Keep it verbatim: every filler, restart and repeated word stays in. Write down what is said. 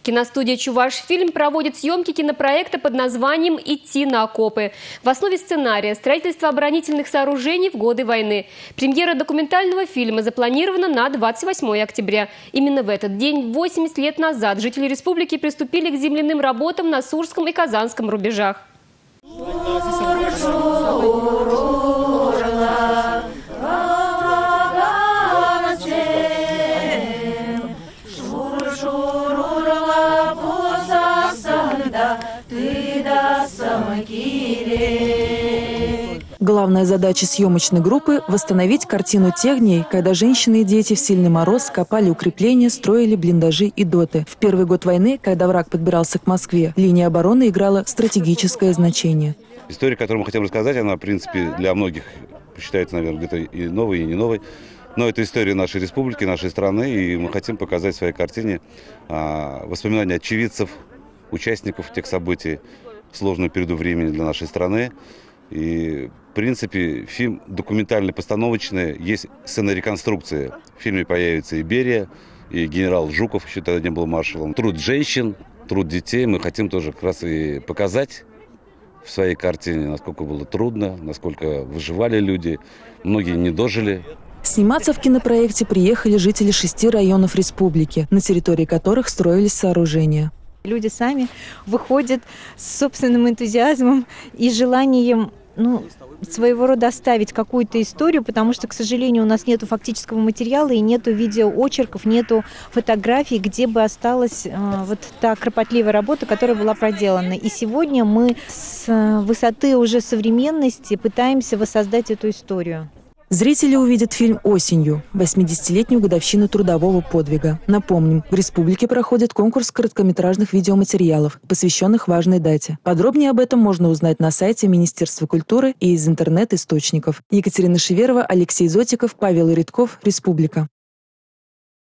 Киностудия «Чувашфильм» проводит съемки кинопроекта под названием «Идти на окопы». В основе сценария строительство оборонительных сооружений в годы войны. Премьера документального фильма запланирована на двадцать восьмое октября. Именно в этот день, восемьдесят лет назад, жители республики приступили к земляным работам на Сурском и Казанском рубежах. Главная задача съемочной группы – восстановить картину тех дней, когда женщины и дети в сильный мороз копали укрепления, строили блиндажи и доты. В первый год войны, когда враг подбирался к Москве, линия обороны играла стратегическое значение. История, которую мы хотим рассказать, она, в принципе, для многих считается, наверное, где-то и новой, и не новой. Но это история нашей республики, нашей страны, и мы хотим показать в своей картине а, воспоминания очевидцев, участников тех событий, сложного периода времени для нашей страны. И, в принципе, фильм документальный, постановочный, есть сценореконструкция. В фильме появится и Берия, и генерал Жуков, еще тогда не был маршалом. Труд женщин, труд детей мы хотим тоже как раз и показать в своей картине, насколько было трудно, насколько выживали люди, многие не дожили. Сниматься в кинопроекте приехали жители шести районов республики, на территории которых строились сооружения. Люди сами выходят с собственным энтузиазмом и желанием, ну, своего рода оставить какую-то историю, потому что, к сожалению, у нас нету фактического материала и нету видеоочерков, нету фотографий, где бы осталась э, вот та кропотливая работа, которая была проделана. И сегодня мы с высоты уже современности пытаемся воссоздать эту историю. Зрители увидят фильм осенью, восьмидесятилетнюю годовщину трудового подвига. Напомним, в республике проходит конкурс короткометражных видеоматериалов, посвященных важной дате. Подробнее об этом можно узнать на сайте Министерства культуры и из интернет-источников. Екатерина Шеверова, Алексей Зотиков, Павел Иридков, Республика.